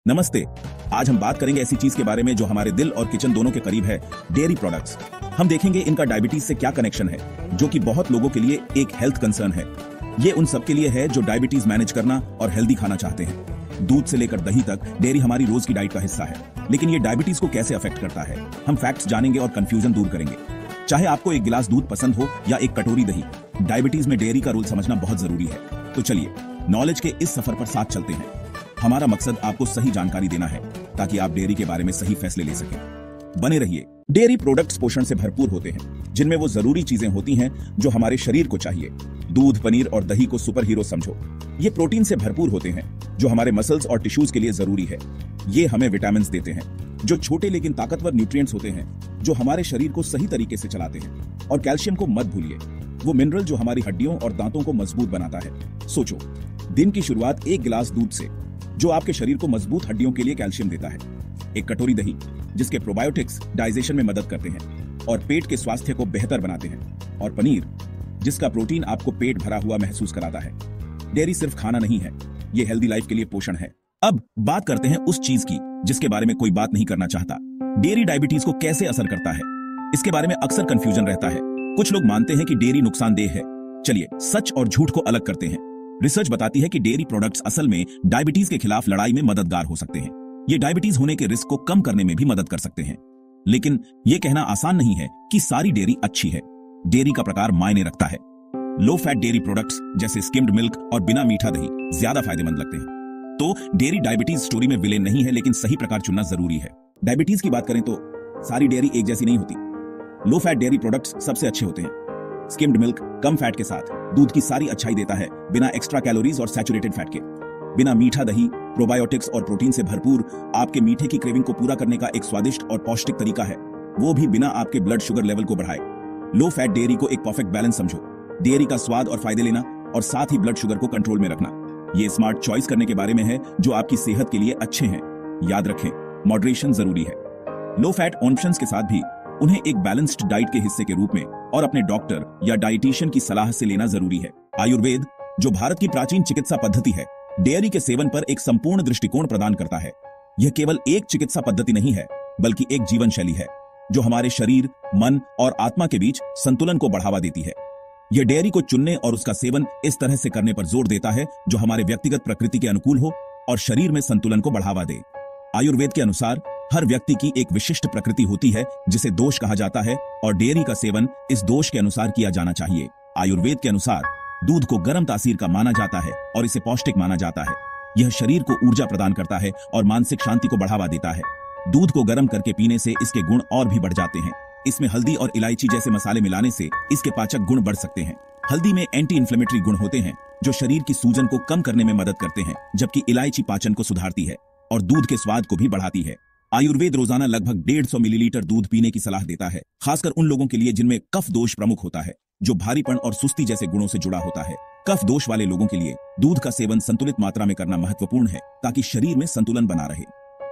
नमस्ते। आज हम बात करेंगे ऐसी चीज के बारे में जो हमारे दिल और किचन दोनों के करीब है, डेयरी प्रोडक्ट्स। हम देखेंगे इनका डायबिटीज से क्या कनेक्शन है, जो कि बहुत लोगों के लिए एक हेल्थ कंसर्न है। ये उन सब के लिए है जो डायबिटीज मैनेज करना और हेल्दी खाना चाहते हैं। दूध से लेकर दही तक डेयरी हमारी रोज की डाइट का हिस्सा है, लेकिन ये डायबिटीज को कैसे अफेक्ट करता है, हम फैक्ट्स जानेंगे और कंफ्यूजन दूर करेंगे। चाहे आपको एक गिलास दूध पसंद हो या एक कटोरी दही, डायबिटीज में डेयरी का रोल समझना बहुत जरूरी है। तो चलिए नॉलेज के इस सफर पर साथ चलते हैं। हमारा मकसद आपको सही जानकारी देना है ताकि आप डेयरी के बारे में सही फैसले ले सकें। बने रहिए। डेयरी प्रोडक्ट्स पोषण से भरपूर होते हैं, जिनमें वो जरूरी चीजें होती हैं जो हमारे शरीर को चाहिए। दूध, पनीर और दही को सुपर हीरो समझो। ये प्रोटीन से भरपूर होते हैं जो हमारे मसल्स और टिश्यूज के लिए जरूरी है। ये हमें विटामिन देते हैं जो छोटे लेकिन ताकतवर न्यूट्रिएंट्स होते हैं जो हमारे शरीर को सही तरीके से चलाते हैं। और कैल्शियम को मत भूलिए, वो मिनरल जो हमारी हड्डियों और दांतों को मजबूत बनाता है। सोचो, दिन की शुरुआत एक गिलास दूध से, जो आपके शरीर को मजबूत हड्डियों के लिए कैल्शियम देता है। एक कटोरी दही, जिसके प्रोबायोटिक्स डाइजेशन में मदद करते हैं और पेट के स्वास्थ्य को बेहतर बनाते हैं। और पनीर, जिसका प्रोटीन आपको पेट भरा हुआ महसूस कराता है। डेयरी सिर्फ खाना नहीं है, ये हेल्दी लाइफ के लिए पोषण है। अब बात करते हैं उस चीज की जिसके बारे में कोई बात नहीं करना चाहता। डेयरी डायबिटीज को कैसे असर करता है, इसके बारे में अक्सर कंफ्यूजन रहता है। कुछ लोग मानते हैं कि डेयरी नुकसानदेह है। चलिए सच और झूठ को अलग करते हैं। रिसर्च बताती है कि डेयरी प्रोडक्ट्स असल में डायबिटीज के खिलाफ लड़ाई में मददगार हो सकते हैं। ये डायबिटीज होने के रिस्क को कम करने में भी मदद कर सकते हैं। लेकिन यह कहना आसान नहीं है कि सारी डेयरी अच्छी है। डेयरी का प्रकार मायने रखता है। लो फैट डेयरी प्रोडक्ट्स जैसे स्किम्ड मिल्क और बिना मीठा दही ज्यादा फायदेमंद लगते हैं। तो डेयरी डायबिटीज स्टोरी में विलेन नहीं है, लेकिन सही प्रकार चुनना जरूरी है। डायबिटीज की बात करें तो सारी डेयरी एक जैसी नहीं होती। लो फैट डेयरी प्रोडक्ट्स सबसे अच्छे होते हैं। स्किम्ड मिल्क कम फैट के साथ दूध की सारी अच्छाई देता है, बिना एक्स्ट्रा कैलोरीज और सैचुरेटेड फैट के। बिना मीठा दही प्रोबायोटिक्स और प्रोटीन से भरपूर, आपके मीठे की क्रेविंग को पूरा करने का एक स्वादिष्ट और पौष्टिक तरीका है, वो भी बिना आपके ब्लड शुगर लेवल को बढ़ाए। लो फैट डेयरी को एक परफेक्ट बैलेंस समझो। डेयरी का स्वाद और फायदे लेना और साथ ही ब्लड शुगर को कंट्रोल में रखना। ये स्मार्ट चॉइस करने के बारे में है जो आपकी सेहत के लिए अच्छे हैं। याद रखें, मॉडरेशन जरूरी है। लो फैट ऑप्शंस के साथ भी उन्हें एक बैलेंस्ड डाइट के हिस्से के रूप में और अपने डॉक्टर या डाइटिशियन की सलाह से लेना जरूरी है। आयुर्वेद, जो भारत की प्राचीन चिकित्सा पद्धति है, डेयरी के सेवन पर एक संपूर्ण दृष्टिकोण प्रदान करता है। यह केवल एक चिकित्सा पद्धति नहीं है, बल्कि एक जीवन शैली है जो हमारे शरीर, मन और आत्मा के बीच संतुलन को बढ़ावा देती है। यह डेयरी को चुनने और उसका सेवन इस तरह से करने पर जोर देता है जो हमारे व्यक्तिगत प्रकृति के अनुकूल हो और शरीर में संतुलन को बढ़ावा दे। आयुर्वेद के अनुसार हर व्यक्ति की एक विशिष्ट प्रकृति होती है जिसे दोष कहा जाता है, और डेयरी का सेवन इस दोष के अनुसार किया जाना चाहिए। आयुर्वेद के अनुसार दूध को गर्म तासीर का माना जाता है और इसे पौष्टिक माना जाता है। यह शरीर को ऊर्जा प्रदान करता है और मानसिक शांति को बढ़ावा देता है। दूध को गर्म करके पीने से इसके गुण और भी बढ़ जाते हैं। इसमें हल्दी और इलायची जैसे मसाले मिलाने से इसके पाचक गुण बढ़ सकते हैं। हल्दी में एंटी इन्फ्लेमेटरी गुण होते हैं जो शरीर की सूजन को कम करने में मदद करते हैं, जबकि इलायची पाचन को सुधारती है और दूध के स्वाद को भी बढ़ाती है। आयुर्वेद रोजाना लगभग 150 मिलीलीटर दूध पीने की सलाह देता है, खासकर उन लोगों के लिए जिनमें कफ दोष प्रमुख होता है, जो भारीपन और सुस्ती जैसे गुणों से जुड़ा होता है। कफ दोष वाले लोगों के लिए दूध का सेवन संतुलित मात्रा में करना महत्वपूर्ण है ताकि शरीर में संतुलन बना रहे।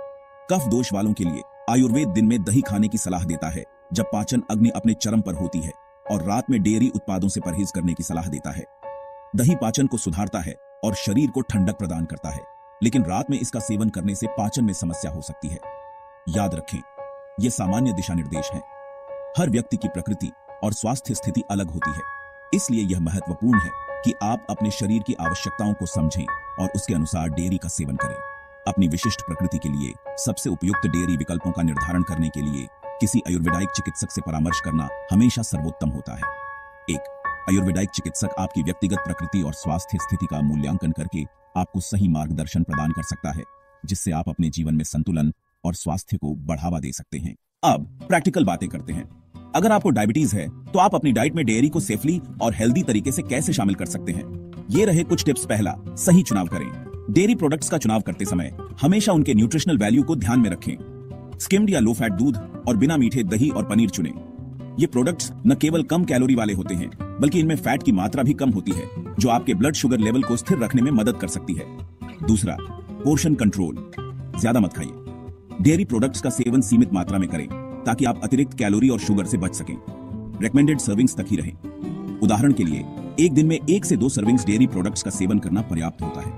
कफ दोष वालों के लिए आयुर्वेद दिन में दही खाने की सलाह देता है जब पाचन अग्नि अपने चरम पर होती है, और रात में डेयरी उत्पादों से परहेज करने की सलाह देता है। दही पाचन को सुधारता है और शरीर को ठंडक प्रदान करता है, लेकिन रात में इसका सेवन करने से पाचन में समस्या हो सकती है। याद रखें, ये सामान्य दिशा निर्देश हैं। हर व्यक्ति की प्रकृति और स्वास्थ्य स्थिति अलग होती है, इसलिए यह महत्वपूर्ण है कि आप अपने शरीर की आवश्यकताओं को समझें और उसके अनुसार डेयरी का सेवन करें। अपनी विशिष्ट प्रकृति के लिए सबसे उपयुक्त डेयरी विकल्पों का निर्धारण करने के लिए किसी आयुर्वेदाइक चिकित्सक से परामर्श करना हमेशा सर्वोत्तम होता है। एक आयुर्वेदाइक चिकित्सक आपकी व्यक्तिगत प्रकृति और स्वास्थ्य स्थिति का मूल्यांकन करके आपको सही मार्गदर्शन प्रदान कर सकता है, जिससे आप अपने जीवन में संतुलन और स्वास्थ्य को बढ़ावा दे सकते हैं। अब प्रैक्टिकल बातें करते हैं। अगर आपको डायबिटीज है तो आप अपनी डाइट में डेयरी को सेफली और हेल्दी तरीके से कैसे शामिल कर सकते हैं, ये रहे कुछ टिप्स। पहला, सही चुनाव करें। डेयरी प्रोडक्ट्स का चुनाव करते समय हमेशा उनके न्यूट्रिशनल वैल्यू को ध्यान में रखें। स्किम्ड या लो फैट दूध और बिना मीठे दही और पनीर चुनें। ये प्रोडक्ट्स न केवल कम कैलोरी वाले होते हैं, बल्कि इनमें फैट की मात्रा भी कम होती है, जो आपके ब्लड शुगर लेवल को स्थिर रखने में मदद कर सकती है। दूसरा, पोर्शन कंट्रोल। ज्यादा मत खाइए। डेयरी प्रोडक्ट्स का सेवन सीमित मात्रा में करें ताकि आप अतिरिक्त कैलोरी और शुगर से बच सकें। रेकमेंडेड सर्विंग्स तक ही रहें। उदाहरण के लिए, एक दिन में 1 से 2 सर्विंग्स डेयरी प्रोडक्ट्स का सेवन करना पर्याप्त होता है।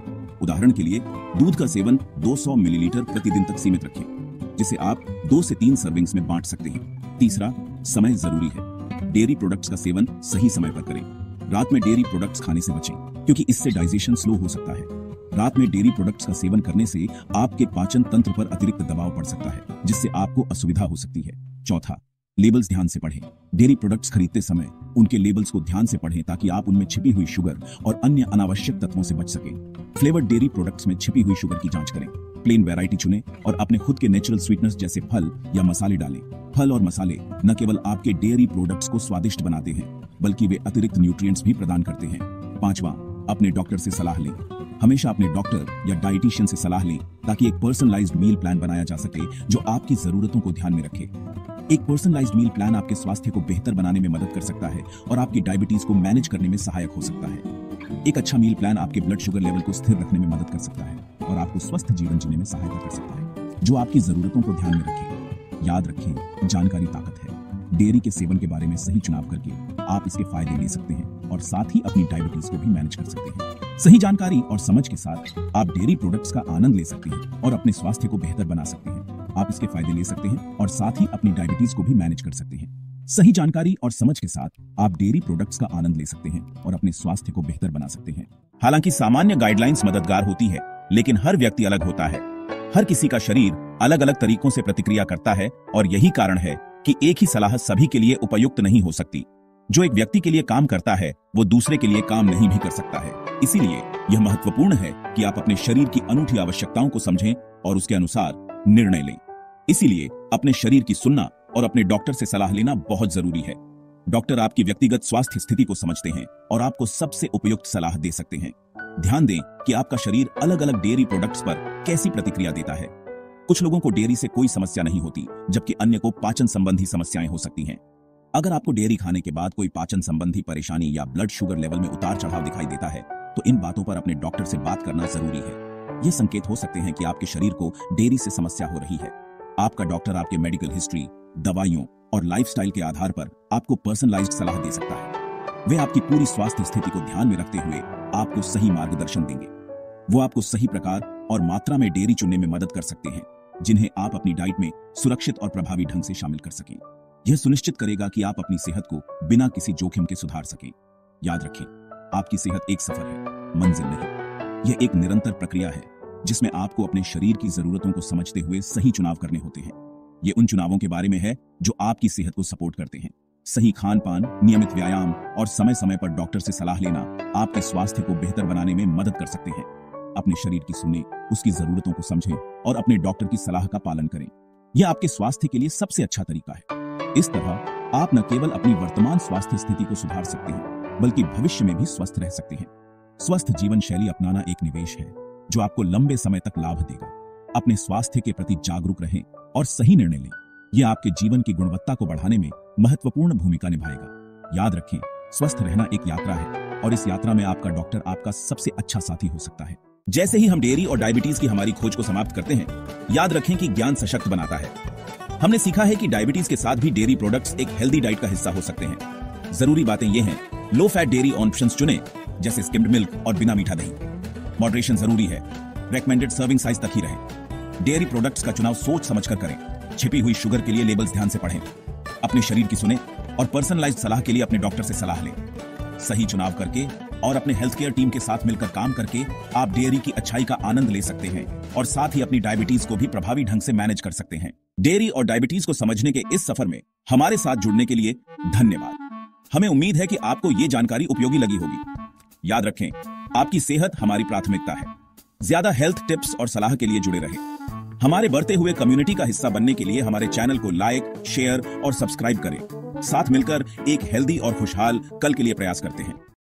उदाहरण के लिए दूध का सेवन 200 मिलीलीटर प्रतिदिन तक सीमित रखें, जिसे आप 2 से 3 सर्विंग्स में बांट सकते हैं। तीसरा, समय जरूरी है। डेयरी प्रोडक्ट्स का सेवन सही समय पर करें। रात में डेयरी प्रोडक्ट्स खाने से बचें, क्योंकि इससे डाइजेशन स्लो हो सकता है। रात में डेयरी प्रोडक्ट्स का सेवन करने से आपके पाचन तंत्र पर अतिरिक्त दबाव पड़ सकता है, जिससे आपको असुविधा हो सकती है। चौथा, लेबल्स ध्यान से पढ़ें। डेयरी प्रोडक्ट्स खरीदते समय उनके लेबल्स को ध्यान से पढ़ें, ताकि आप उनमें छिपी हुई शुगर और अन्य अनावश्यक तत्वों से बच सकें। फ्लेवर्ड डेयरी प्रोडक्ट्स में छिपी हुई शुगर की जांच करें। प्लेन वैरायटी चुनें और अपने खुद के नेचुरल स्वीटनर्स जैसे फल या मसाले डालें। फल और मसाले न केवल आपके डेयरी प्रोडक्ट्स को स्वादिष्ट बनाते हैं, बल्कि वे अतिरिक्त न्यूट्रिएंट्स भी प्रदान करते हैं। पांचवा, अपने डॉक्टर से सलाह लें। हमेशा अपने डॉक्टर या डाइटिशियन से सलाह लें, ताकि एक पर्सनलाइज्ड मील प्लान बनाया जा सके जो आपकी जरूरतों को ध्यान में रखे। एक पर्सनलाइज्ड मील प्लान आपके स्वास्थ्य को बेहतर बनाने में मदद कर सकता है और आपकी डायबिटीज को मैनेज करने में सहायक हो सकता है। एक अच्छा मील प्लान आपके ब्लड शुगर लेवल को स्थिर रखने में मदद कर सकता है और आपको स्वस्थ जीवन जीने में सहायता कर सकता है, जो आपकी जरूरतों को ध्यान में रखे। याद रखें, जानकारी ताकत है। डेयरी के सेवन के बारे में सही चुनाव करके आप इसके फायदे ले सकते हैं और साथ ही अपनी डायबिटीज को भी मैनेज कर सकते हैं। सही जानकारी और समझ के साथ आप डेयरी प्रोडक्ट्स का आनंद ले सकते हैं और अपने स्वास्थ्य को बेहतर बना सकते हैं। आप इसके फायदे ले सकते हैं और साथ ही अपनी डायबिटीज को भी मैनेज कर सकते हैं। सही जानकारी और समझ के साथ आप डेयरी प्रोडक्ट्स का आनंद ले सकते हैं और अपने स्वास्थ्य को बेहतर बना सकते हैं। हालांकि सामान्य गाइडलाइंस मददगार होती है, लेकिन हर व्यक्ति अलग होता है। हर किसी का शरीर अलग अलग तरीकों से प्रतिक्रिया करता है और यही कारण है कि एक ही सलाह सभी के लिए उपयुक्त नहीं हो सकती। जो एक व्यक्ति के लिए काम करता है, वो दूसरे के लिए काम नहीं भी कर सकता है। इसीलिए यह महत्वपूर्ण है कि आप अपने शरीर की अनूठी आवश्यकताओं को समझें और उसके अनुसार निर्णय लें। इसीलिए अपने शरीर की सुनना और अपने डॉक्टर से सलाह लेना बहुत जरूरी है। डॉक्टर आपकी व्यक्तिगत स्वास्थ्य स्थिति को समझते हैं और आपको सबसे उपयुक्त सलाह दे सकते हैं। ध्यान दें कि आपका शरीर अलग अलग डेयरी प्रोडक्ट्स पर कैसी प्रतिक्रिया देता है। कुछ लोगों को डेयरी से कोई समस्या नहीं होती, जबकि अन्य को पाचन संबंधी समस्याएं हो सकती हैं। अगर आपको डेयरी खाने के बाद कोई पाचन संबंधी परेशानी या ब्लड शुगर लेवल में उतार चढ़ाव दिखाई देता है, तो इन बातों पर अपने डॉक्टर से बात करना जरूरी है। ये संकेत हो सकते हैं कि आपके शरीर को डेयरी से समस्या हो रही है। आपका डॉक्टर आपके मेडिकल हिस्ट्री, दवाइयों और लाइफस्टाइल के आधार पर आपको पर्सनलाइज्ड सलाह दे सकता है। वे आपकी पूरी स्वास्थ्य स्थिति को ध्यान में रखते हुए आपको सही मार्गदर्शन देंगे। वो आपको सही प्रकार और मात्रा में डेयरी चुनने में मदद कर सकते हैं, जिन्हें आप अपनी डाइट में सुरक्षित और प्रभावी ढंग से शामिल कर सकें। यह सुनिश्चित करेगा कि आप अपनी सेहत को बिना किसी जोखिम के सुधार सकें। याद रखें, आपकी सेहत एक सफर है, मंजिल नहीं। यह एक निरंतर प्रक्रिया है, जिसमें आपको अपने शरीर की जरूरतों को समझते हुए सही चुनाव करने होते हैं। ये उन चुनावों के बारे में है जो आपकी सेहत को सपोर्ट करते हैं। सही खान पान, नियमित व्यायाम और समय समय पर डॉक्टर से सलाह लेना आपके स्वास्थ्य को बेहतर बनाने में मदद कर सकते हैं। अपने शरीर की सुने, उसकी जरूरतों को समझें और अपने डॉक्टर की सलाह का पालन करें। यह आपके स्वास्थ्य के लिए सबसे अच्छा तरीका है। इस तरह आप न केवल अपनी वर्तमान स्वास्थ्य स्थिति को सुधार सकते हैं, बल्कि भविष्य में भी स्वस्थ रह सकते हैं। स्वस्थ जीवन शैली अपनाना एक निवेश है जो आपको लंबे समय तक लाभ देगा। अपने स्वास्थ्य के प्रति जागरूक रहें और सही निर्णय लें। यह आपके जीवन की गुणवत्ता को बढ़ाने में महत्वपूर्ण भूमिका निभाएगा। याद रखें, स्वस्थ रहना एक यात्रा है और इस यात्रा में आपका डॉक्टर आपका सबसे अच्छा साथी हो सकता है। जैसे ही हम डेयरी और डायबिटीज की हमारी खोज को समाप्त करते हैं, याद रखें कि ज्ञान सशक्त बनाता है। हमने सीखा है कि डायबिटीज के साथ भी डेयरी प्रोडक्ट्स एक हेल्दी डाइट का हिस्सा हो सकते हैं। जरूरी बातें ये हैं, लो फैट डेयरी ऑप्शंस चुनें, जैसे स्किम्ड मिल्क और बिना मीठा दही। मॉडरेशन जरूरी है, रेकमेंडेड सर्विंग साइज तक ही रहें। डेयरी प्रोडक्ट्स का चुनाव सोच समझकर करें। छिपी हुई शुगर के लिए लेबल्स ध्यान से पढ़ें। अपने शरीर की सुने और पर्सनलाइज्ड सलाह के लिए अपने डॉक्टर से सलाह लें। सही चुनाव करके और अपने हेल्थ केयर टीम के साथ मिलकर काम करके आप डेयरी की अच्छाई का आनंद ले सकते हैं और साथ ही अपनी डायबिटीज को भी प्रभावी ढंग से मैनेज कर सकते हैं। डेयरी और डायबिटीज को समझने के इस सफर में हमारे साथ जुड़ने के लिए धन्यवाद। हमें उम्मीद है कि आपको ये जानकारी उपयोगी लगी होगी। याद रखें, आपकी सेहत हमारी प्राथमिकता है। ज्यादा हेल्थ टिप्स और सलाह के लिए जुड़े रहें। हमारे बढ़ते हुए कम्युनिटी का हिस्सा बनने के लिए हमारे चैनल को लाइक, शेयर और सब्सक्राइब करें। साथ मिलकर एक हेल्दी और खुशहाल कल के लिए प्रयास करते हैं।